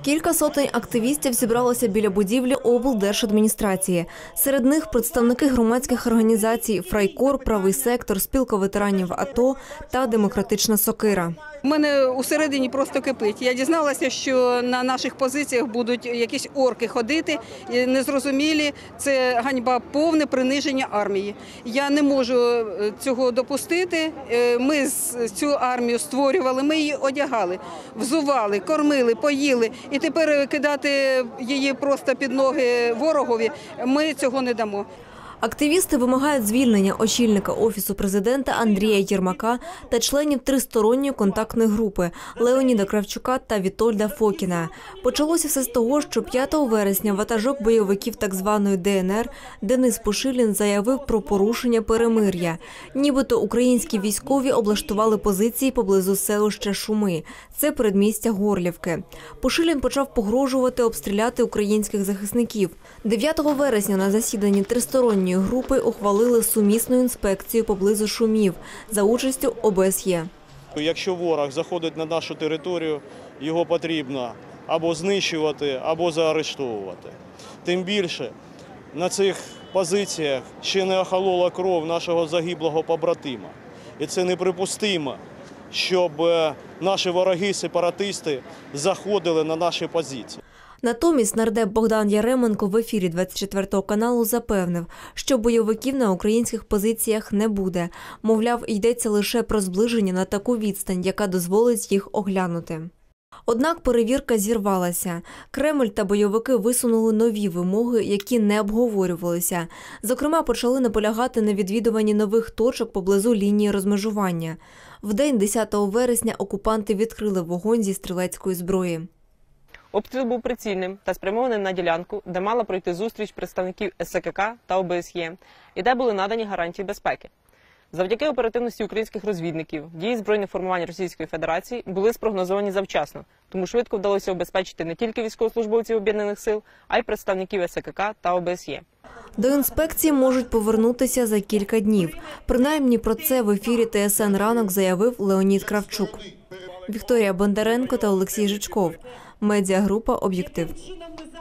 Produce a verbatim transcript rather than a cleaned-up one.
Кілька сотень активістів зібралося біля будівлі облдержадміністрації. Серед них представники громадських організацій «Фрайкор», «Правий сектор», спілка ветеранів АТО та «Демократична сокира». У мене усередині просто кипить. Я дізналася, що на наших позиціях будуть якісь орки ходити, незрозумілі. Це ганьба, повне приниження армії. Я не можу цього допустити. Ми цю армію створювали, ми її одягали, взували, кормили, поїли. І тепер кидати її просто під ноги ворогові ми цього не дамо. Активісти вимагають звільнення очільника Офісу президента Андрія Єрмака та членів тристоронньої контактної групи Леоніда Кравчука та Вітольда Фокіна. Почалося все з того, що п'ятого вересня ватажок бойовиків так званої Де Ен Ер Денис Пушилін заявив про порушення перемир'я. Нібито українські військові облаштували позиції поблизу селища Шуми. Це передмістя Горлівки. Пушилін почав погрожувати обстріляти українських захисників. дев'ятого вересня на засіданні тристоронньої групи ухвалили сумісну інспекцію поблизу Шумів за участю О Бе Ес Є. Якщо ворог заходить на нашу територію, його потрібно або знищувати, або заарештовувати. Тим більше на цих позиціях ще не охолола кров нашого загиблого побратима. І це неприпустимо, щоб наші вороги-сепаратисти заходили на наші позиції. Натомість нардеп Богдан Яременко в ефірі двадцять четвертого каналу запевнив, що бойовиків на українських позиціях не буде. Мовляв, йдеться лише про зближення на таку відстань, яка дозволить їх оглянути. Однак перевірка зірвалася. Кремль та бойовики висунули нові вимоги, які не обговорювалися. Зокрема, почали наполягати на відвідуванні нових точок поблизу лінії розмежування. Вдень десятого вересня окупанти відкрили вогонь зі стрілецької зброї. Обстріл був прицільним та спрямований на ділянку, де мала пройти зустріч представників Ес Се Ке Ка та О Бе Ес Є, і де були надані гарантії безпеки. Завдяки оперативності українських розвідників, дії збройних формувань Російської Федерації були спрогнозовані завчасно, тому швидко вдалося обезпечити не тільки військовослужбовців Об'єднаних сил, а й представників Ес Се Ке Ка та О Бе Ес Є. До інспекції можуть повернутися за кілька днів. Принаймні про це в ефірі Те Ес Ен «Ранок» заявив Леонід Кравчук. Вікторія Бондаренко та Олексій Жичков. Медіагрупа «Об'єктив».